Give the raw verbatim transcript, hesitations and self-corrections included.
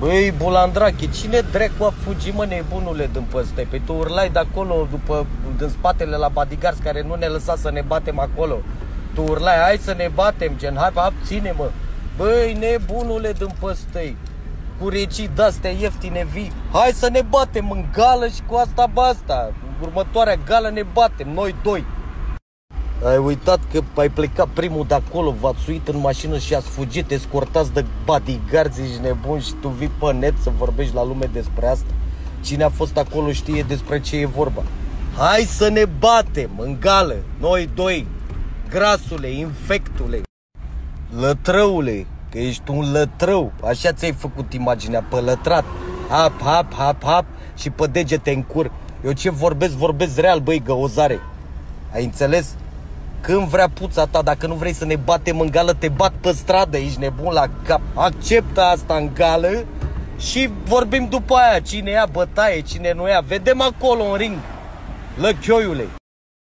Băi, Bulandrache, cine dracu a fugit, mă, nebunule, din păstă? Păi tu urlai de acolo, după, din spatele la bodyguards care nu ne lăsa să ne batem acolo. Tu urlai, hai să ne batem, gen, hai, abține-mă. Băi, nebunule, din păstăi, cu regii de-astea ieftine vii, hai să ne batem în gală și cu asta basta. Următoarea gală ne batem, noi doi. Ai uitat că ai plecat primul de acolo, v-ați suit în mașină și ați fugit escortați de bodyguards, ești nebun și tu vii pe net să vorbești la lume despre asta? Cine a fost acolo știe despre ce e vorba. Hai să ne batem în gală, noi doi, grasule, infectule, lătrăule, că ești un lătrău, așa ți-ai făcut imaginea, pe lătrat, hap, hap, hap, hap și pe degete în cur. Eu ce vorbesc, vorbesc real, băi, găozare. Ai înțeles? Când vrea puța ta, dacă nu vrei să ne batem în gală, te bat pe stradă, ești nebun la cap. Acceptă asta în gală și vorbim după aia, cine ia bătaie, cine nu ia. Vedem acolo în ring, lăchioiule.